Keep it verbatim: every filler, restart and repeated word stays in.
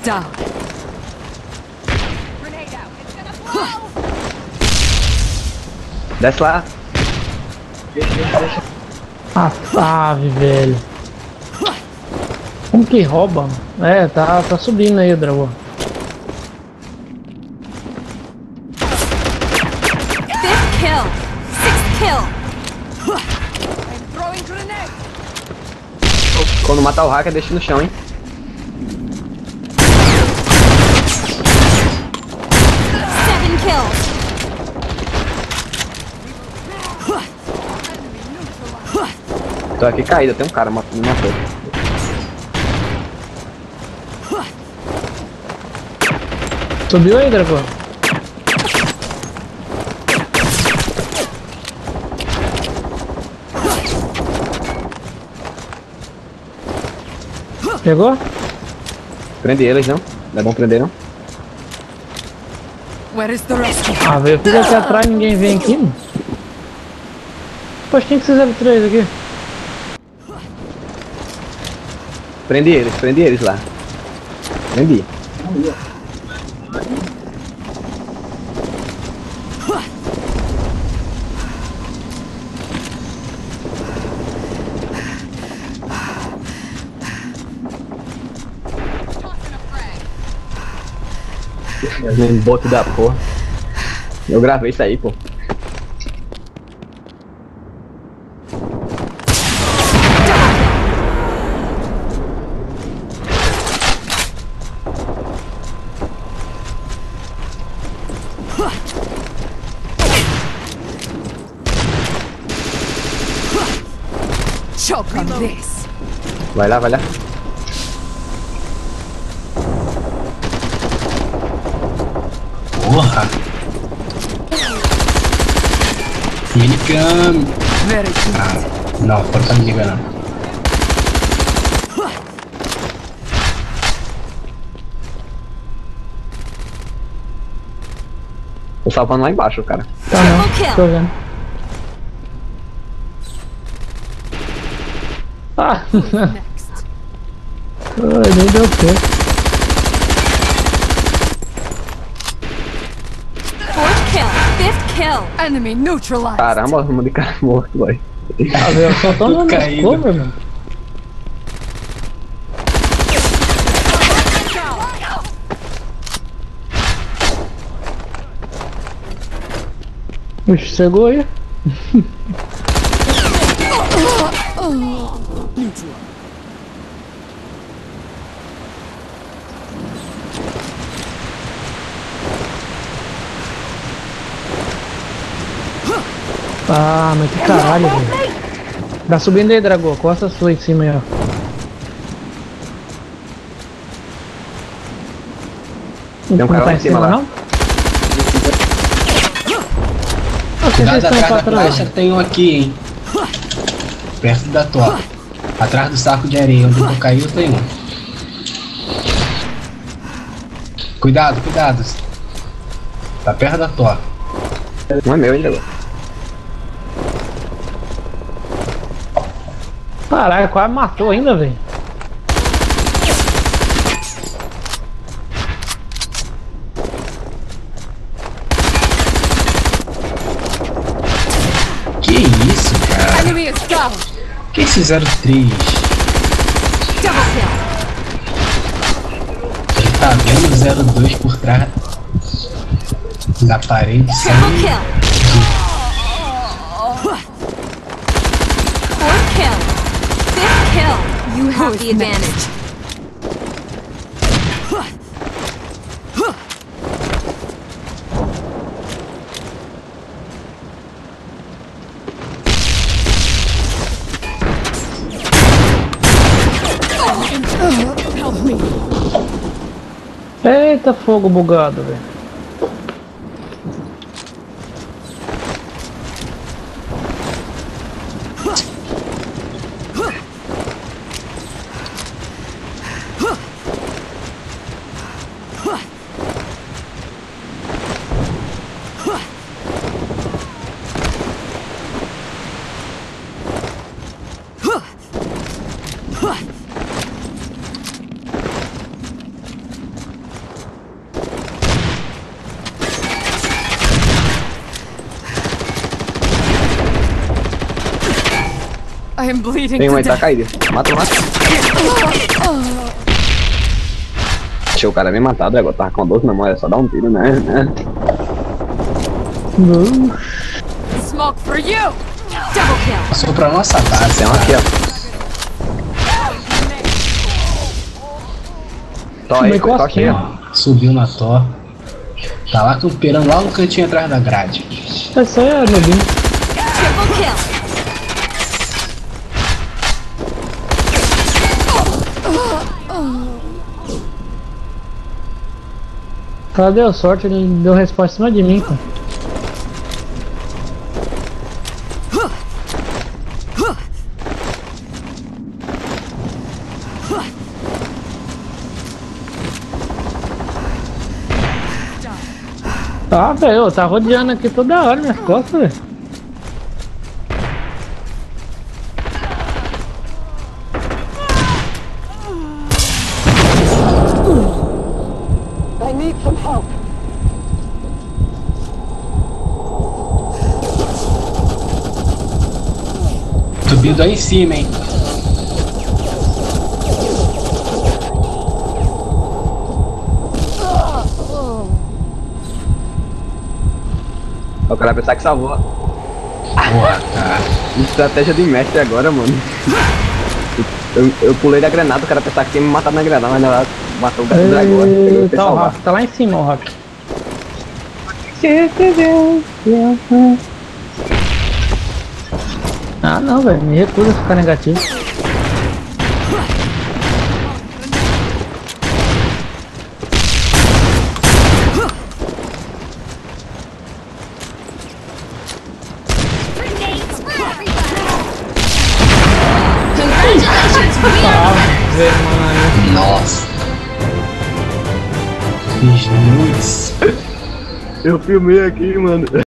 down. Desce lá. Ah, ave, velho. Como que rouba? É, tá, tá subindo aí o dragão. Fifth kill. Sixth kill. I'm throwing grenade. Quando matar o hacker, deixa no chão, hein? Seven kills. Tô aqui caído, tem um cara me matou. Subiu aí, dragão? Pegou? Prende eles, não? Não é bom prender, não? Where is the rescue? Ah, velho, eu fico aqui atrás e ninguém vem aqui, mano. Poxa, quem que vocês zero três aqui? Prende eles, prende eles lá. Prendi. Um bote da porra. Eu gravei isso aí, pô. Choke on this. Vai lá, vai lá. Porra! Minicam! Very good. Ah, não, força me liga não. Tô salvando lá embaixo, cara. Tá não, tô vendo. Ah, Next. ai, nem deu tempo. Fourth kill. Fifth kill. Enemy neutralized. Caramba, arruma de cara morto, boy. Ah, velho, eu só tô andando nas Caído. cover, mano. Ixi, chegou aí. Ah, mas que caralho, velho. Tá subindo aí, Dragão. Costa sua em cima aí, ó. Tem um cara Não lá tá em cima lá. não? Ah, vocês Cuidado estão atrás pra da trás. flecha, tem um aqui, hein? Perto da tua. Atrás do saco de areia, onde eu caiu tem um. Cuidado, cuidado. Tá perto da tua. Não é meu ainda, agora. Caralho, quase matou ainda, velho. Que isso, cara? Enemy is down. Que esse zero três? Double kill. Ele tá vendo o zero dois por trás da parede, Triple sabe? kill. Fourth kill. Fifth kill. You have the advantage. Help me. Eita, fogo bugado, velho. I am bleeding Tem um to aí, tá death. caído. Mata, mata. Deixa o cara me matar, Dragon. Tava com doze memórias, só dá um tiro, né? né? Uh, Smoke for you. Double kill. Passou pra nossa base. Tem um aqui, ó. Tó Uma aí, foi, tó cosquinha. aqui, ó. Subiu na Thor. Tá lá camperando lá no cantinho atrás da grade. essa aí é nubinho. Triple kill. O cara deu sorte, ele deu resposta em cima de mim, cara. Ah, velho, tá rodeando aqui toda hora minhas costas, velho. Subindo aí em cima, hein? O cara vai pensar que salvou. Boa, cara. Estratégia de mestre agora, mano. Eu, eu pulei da granada, o cara pensar que tinha me matado na granada, mas na verdade matou o gato do dragão. Ei, Eu tá o Rock, tá lá em cima o Rock. Ah não, velho, me recusa a ficar negativo. Congratulations, we are. Ave Maria. Nossa. Fiz nudes. Eu filmei aqui, mano.